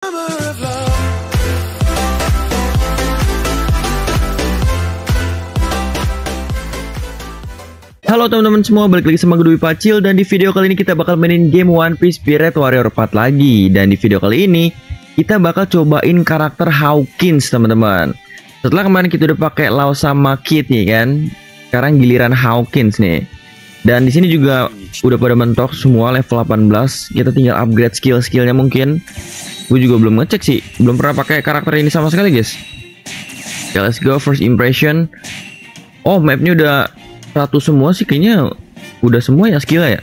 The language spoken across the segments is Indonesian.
Halo teman-teman semua, balik lagi sama gue Dwi Pacil. Dan di video kali ini kita bakal mainin game One Piece Pirate Warrior 4 lagi. Dan di video kali ini kita bakal cobain karakter Hawkins teman-teman. Setelah kemarin kita udah pakai Law sama Kid nih kan, sekarang giliran Hawkins nih. Dan di sini juga udah pada mentok semua level 18. Kita tinggal upgrade skill-skillnya mungkin. Gue juga belum ngecek sih, belum pernah pakai karakter ini sama sekali guys. Oke, let's go first impression. Oh, mapnya udah 100 semua sih kayaknya. Udah semua ya skillnya ya.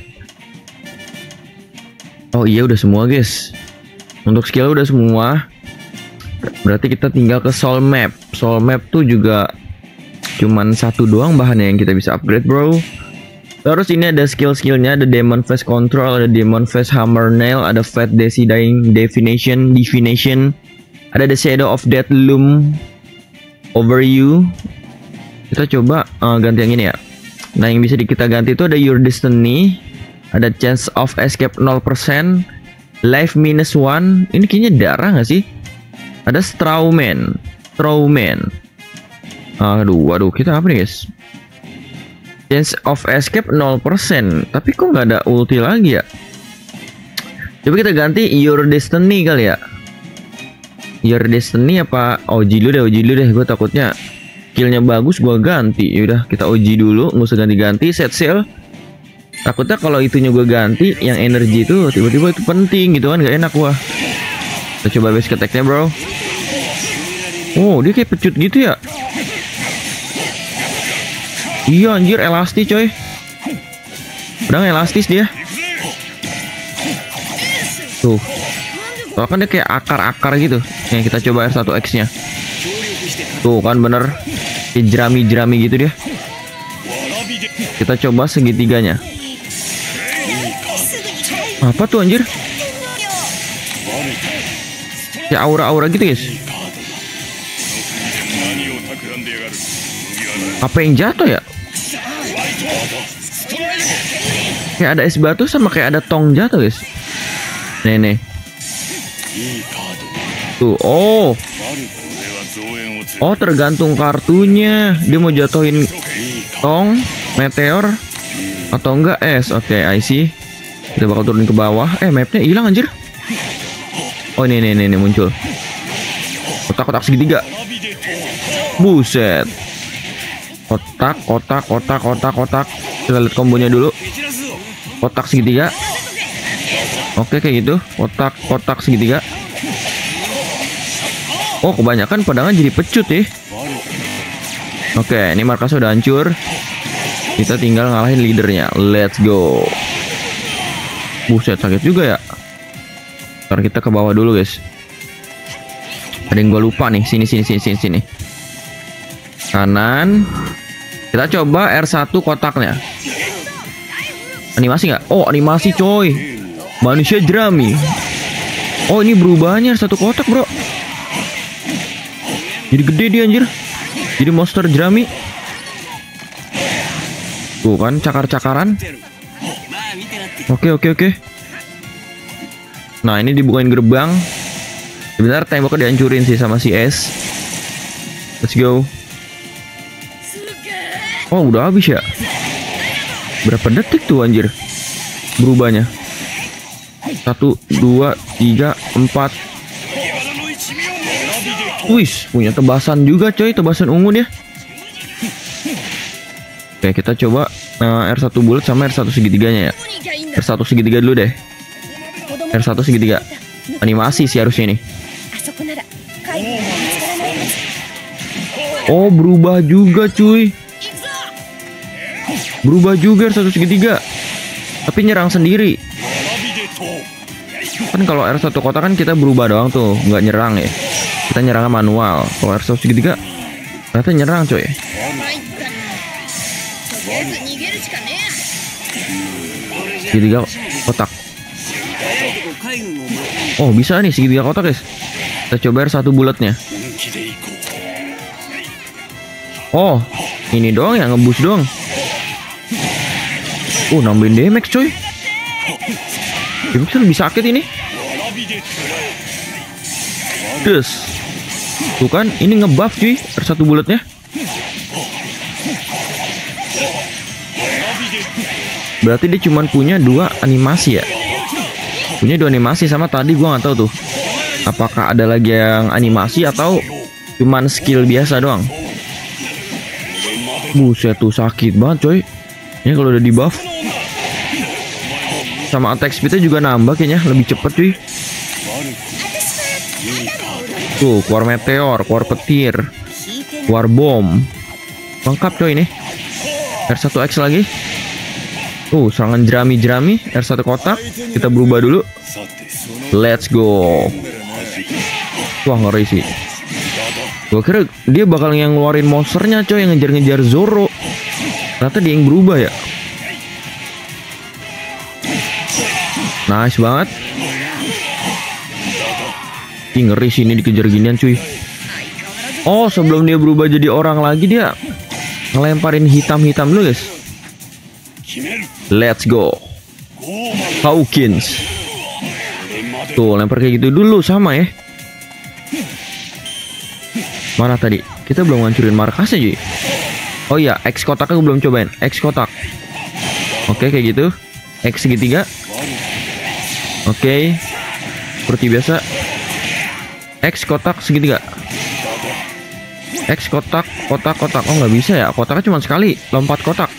Oh iya udah semua guys. Untuk skill udah semua. Berarti kita tinggal ke soul map. Soul map tuh juga cuman satu doang bahannya yang kita bisa upgrade bro. Terus ini ada skill-skillnya. Ada Demon Face Control, ada Demon Face Hammer Nail, ada Fat Deciding Divination. Ada The Shadow of Death Loom Over You. Kita coba ganti yang ini ya. Nah yang bisa kita ganti itu ada Your Destiny, ada Chance of Escape 0%, Life -1. Ini kayaknya darah nggak sih? Ada Strawman. Waduh, kita apa nih guys? Chance of Escape 0%. Tapi kok nggak ada ulti lagi ya? Coba kita ganti Your Destiny kali ya. Your Destiny apa? OG dulu deh. Gue takutnya skillnya bagus gue ganti. Yaudah kita OG dulu, nggak usah ganti-ganti. Set sail. Takutnya kalau itunya gue ganti, yang energi itu tiba-tiba itu penting gitu kan, gak enak gua. Kita coba basic attack-nya bro. Oh dia kayak pecut gitu ya. Iya anjir, elastis coy. Pedang elastis dia. Tuh kan dia kayak akar-akar gitu. Nih kita coba R1X nya. Tuh kan bener kayak jerami-jerami gitu dia. Kita coba segitiganya. Apa tuh anjir? Kayak aura-aura gitu guys. Apa yang jatuh ya? Kayak ada es batu sama kayak ada tong jatuh guys. Nih. Tuh, oh tergantung kartunya. Dia mau jatuhin tong, meteor, atau enggak es. Oke, I see. Kita bakal turun ke bawah. Mapnya hilang anjir. Oh ini muncul. Kotak segitiga. Buset. Kotak. Kita lihat kombonya dulu. Kotak segitiga. Oke kayak gitu. Kotak segitiga. Oh kebanyakan pedangnya jadi pecut ya. Oke ini markas udah hancur. Kita tinggal ngalahin leadernya. Let's go. Buset sakit juga ya. Ntar kita ke bawah dulu guys. Ada yang gue lupa nih. Sini. Kanan. Kita coba R1 kotaknya. Animasi nggak? Oh animasi coy. Manusia jerami. Oh ini berubahnya R1 kotak bro. Jadi gede dia anjir. Jadi monster jerami. Tuh kan cakar-cakaran. Oke. Nah ini dibukain gerbang. Sebentar temboknya dihancurin sih sama si S. Let's go. Oh udah habis ya. Berapa detik tuh anjir berubahnya? 1, 2, 3, 4. Wih punya tebasan juga coy. Tebasan ungu dia. Oke kita coba R1 bulat sama R1 segitiganya ya. R1 segitiga dulu deh. R1 segitiga. Animasi sih harusnya ini. Oh berubah juga cuy. Berubah juga R1 segitiga. Tapi nyerang sendiri. Kan kalau R1 kotak kan kita berubah doang tuh, nggak nyerang ya. Kita nyerang manual. Kalau R1 segitiga ternyata nyerang coy. Segitiga kotak. Oh bisa nih segitiga kotak guys. Kita coba R1 bulatnya. Oh ini doang ya, ngebus doang. Nambahin damage coy. Damage lebih sakit ini. Terus tuh kan ini ngebuff cuy R1 bulletnya. Berarti dia cuman punya 2 animasi ya. Punya 2 animasi sama tadi gua nggak tahu tuh. Apakah ada lagi yang animasi atau cuman skill biasa doang. Buset tuh sakit banget coy. Ini kalau udah di buff. Sama attack speednya juga nambah kayaknya, lebih cepet cuy. Tuh, keluar meteor, keluar petir, keluar bom. Lengkap coy ini. R1X lagi. Serangan jerami-jerami, R1 kotak. Kita berubah dulu. Let's go. Wah, ngeri sih. Gua kira dia bakal yang ngeluarin monsternya coy, yang ngejar-ngejar Zoro. Ternyata dia yang berubah ya. Nice banget. Ih, ngeri sih ini dikejar ginian cuy. Oh, sebelum dia berubah jadi orang lagi dia ngelemparin hitam-hitam dulu guys. Let's go. Hawkins. Tuh, lempar kayak gitu dulu sama ya. Mana tadi? Kita belum ngancurin markasnya cuy. Oh iya, X kotaknya gue belum cobain. X kotak. Oke, kayak gitu. X segitiga. Oke. Seperti biasa. X kotak segitiga. X kotak, kotak, kotak. Oh, nggak bisa ya. Kotaknya cuma sekali. Lompat kotak.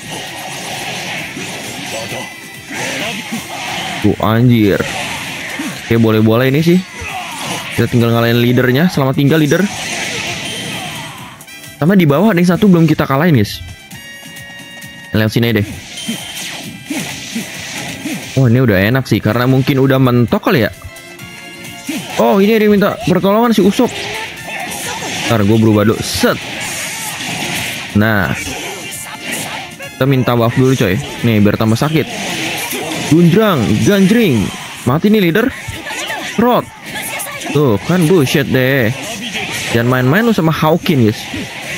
Tuh, anjir. Oke, boleh-boleh ini sih. Kita tinggal ngalahin leadernya. Selamat tinggal leader. Sama di bawah ada yang satu belum kita kalahin guys. Lihat sini deh. Oh, ini udah enak sih karena mungkin udah mentok kali ya. Oh, ini ada yang minta pertolongan si Usop. Ntar gue berubah dulu. Set. Nah, kita minta buff dulu coy. Nih biar tambah sakit. Gunjrang, ganjring. Mati nih leader. Rot. Tuh kan bullshit deh. Jangan main-main lu sama Hawkins guys.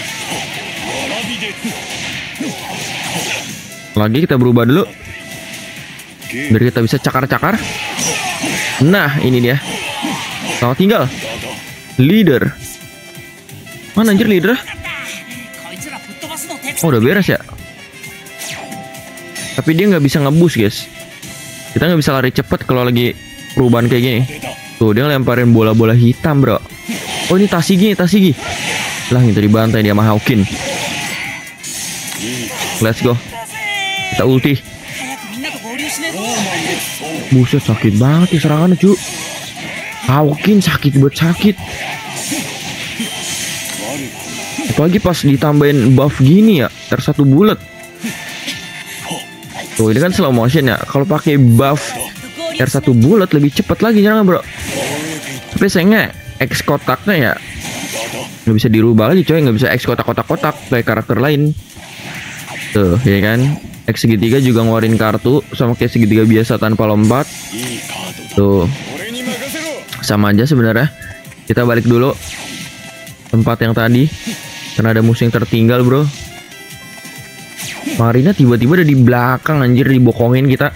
Lagi kita berubah dulu. Biar kita bisa cakar-cakar. Nah, ini dia. Selamat tinggal leader. Mana anjir leader? Oh, udah beres ya. Tapi dia nggak bisa ngebus guys. Kita nggak bisa lari cepet kalau lagi perubahan kayak gini. Tuh, dia ngelemparin bola-bola hitam bro. Oh, ini Tashigi, Tashigi. Lah, itu dibantai dia sama Hawkins. Let's go. Kita ulti. Buset, sakit banget ya serangannya cu. Hawkins sakit buat sakit. Apalagi pas ditambahin buff gini ya, R1 bullet. Tuh, ini kan slow motion ya. Kalau pakai buff R1 bullet lebih cepat lagi nyerang bro. Tapi sayangnya X kotaknya ya nggak bisa dirubah lagi coy, nggak bisa X kotak-kotak-kotak kayak karakter lain. Tuh, ya kan. X segitiga juga ngeluarin kartu sama kayak segitiga biasa tanpa lompat. Tuh, sama aja sebenarnya. Kita balik dulu tempat yang tadi karena ada musuh yang tertinggal bro. Marina tiba-tiba ada di belakang anjir, dibokongin kita.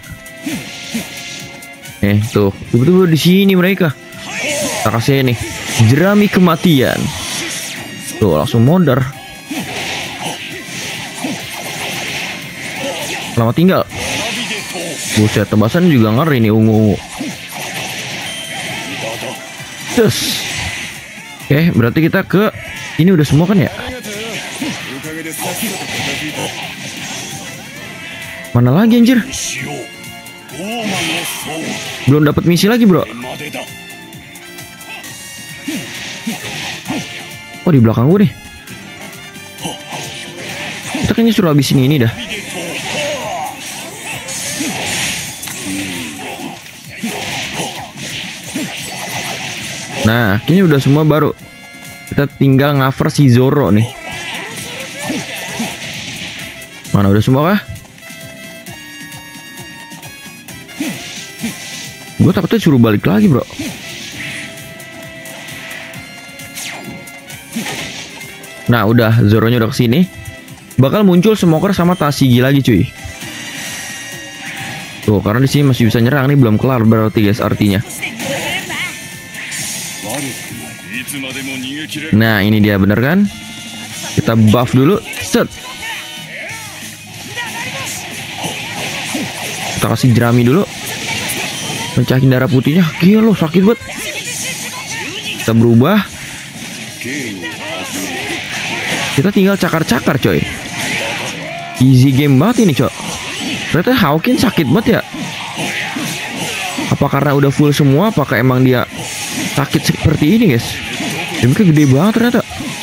Tuh, tiba-tiba di sini mereka. Kita kasih nih jerami kematian. Tuh, langsung modar. Selamat tinggal. Buset, tebasan juga ngeri nih ungu. Terus. Oke, berarti kita ke ini udah semua kan ya? Mana lagi anjir? Belum dapat misi lagi, bro. Oh, di belakang gue nih. Kita kayaknya suruh habisin ini dah. Nah, kayaknya udah semua baru. Kita tinggal cover si Zoro nih. Mana udah semua kah? Gue takutnya suruh balik lagi bro. Nah udah, Zoro-nya udah kesini. Bakal muncul Smoker sama Tashigi lagi cuy. Tuh, karena di sini masih bisa nyerang nih, belum kelar berarti guys artinya. Nah, ini dia bener kan? Kita buff dulu. Set. Kita kasih jerami dulu. Mencahin darah putihnya. Gila loh, sakit banget. Kita berubah. Kita tinggal cakar-cakar coy. Easy game banget ini coy. Ternyata Hawkins sakit banget ya. Apa karena udah full semua? Apakah emang dia sakit seperti ini guys? Damage gede banget ternyata.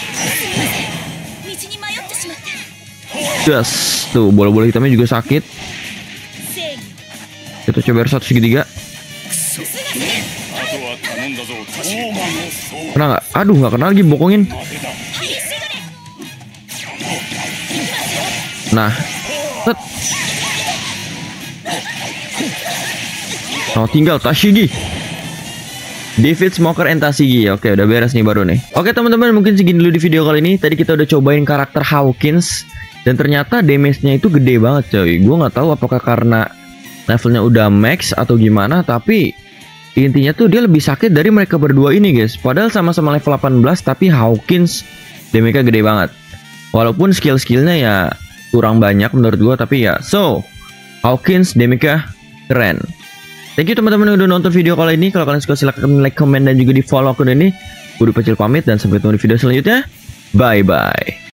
Yes. Tuh bola-bola hitamnya juga sakit. Kita coba R1 segitiga. Kena nggak? Aduh nggak kena lagi, bokongin. Nah, set. Oh, tinggal Tashigi. David Smoker and Tashigi. Oke, udah beres nih baru nih. Oke teman-teman, mungkin segini dulu di video kali ini. Tadi kita udah cobain karakter Hawkins dan ternyata damage-nya itu gede banget coy. Gue nggak tahu apakah karena levelnya udah max atau gimana, tapi intinya tuh dia lebih sakit dari mereka berdua ini guys. Padahal sama-sama level 18, tapi Hawkins damage-nya gede banget. Walaupun skill-skillnya ya kurang banyak menurut gue, tapi ya so Hawkins damage-nya keren. Thank you teman-teman yang udah nonton video kali ini. Kalau kalian suka silahkan like, comment, dan juga di follow akun ini. Gue Pacil pamit dan sampai ketemu di video selanjutnya. Bye bye.